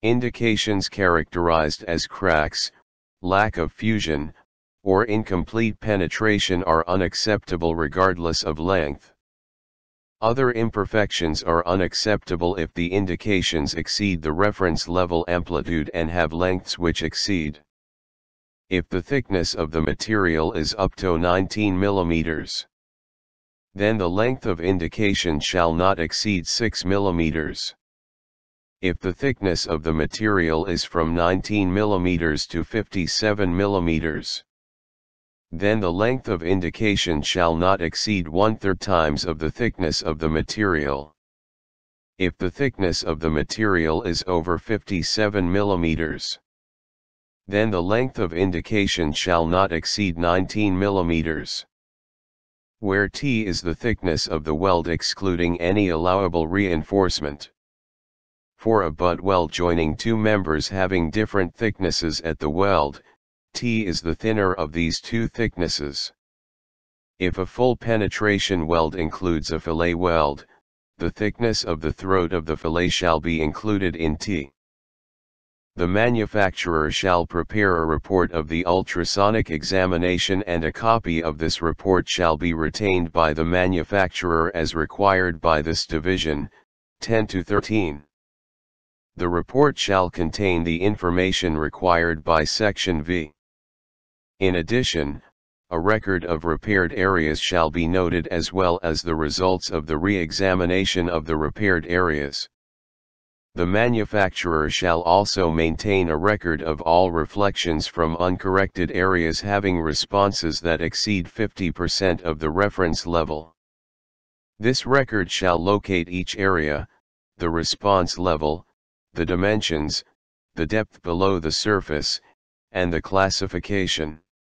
Indications characterized as cracks, lack of fusion, or incomplete penetration are unacceptable regardless of length. Other imperfections are unacceptable if the indications exceed the reference level amplitude and have lengths which exceed. If the thickness of the material is up to 19 mm, then the length of indication shall not exceed 6 mm. If the thickness of the material is from 19 mm to 57 mm, then the length of indication shall not exceed 1/3 times of the thickness of the material. If the thickness of the material is over 57 mm, then the length of indication shall not exceed 19 mm. Where T is the thickness of the weld excluding any allowable reinforcement. For a butt weld joining two members having different thicknesses at the weld, T is the thinner of these two thicknesses. If a full penetration weld includes a fillet weld, the thickness of the throat of the fillet shall be included in T. The manufacturer shall prepare a report of the ultrasonic examination and a copy of this report shall be retained by the manufacturer as required by this division, 10-13. The report shall contain the information required by Section V. In addition, a record of repaired areas shall be noted as well as the results of the re-examination of the repaired areas. The manufacturer shall also maintain a record of all reflections from uncorrected areas having responses that exceed 50% of the reference level. This record shall locate each area, the response level, the dimensions, the depth below the surface, and the classification.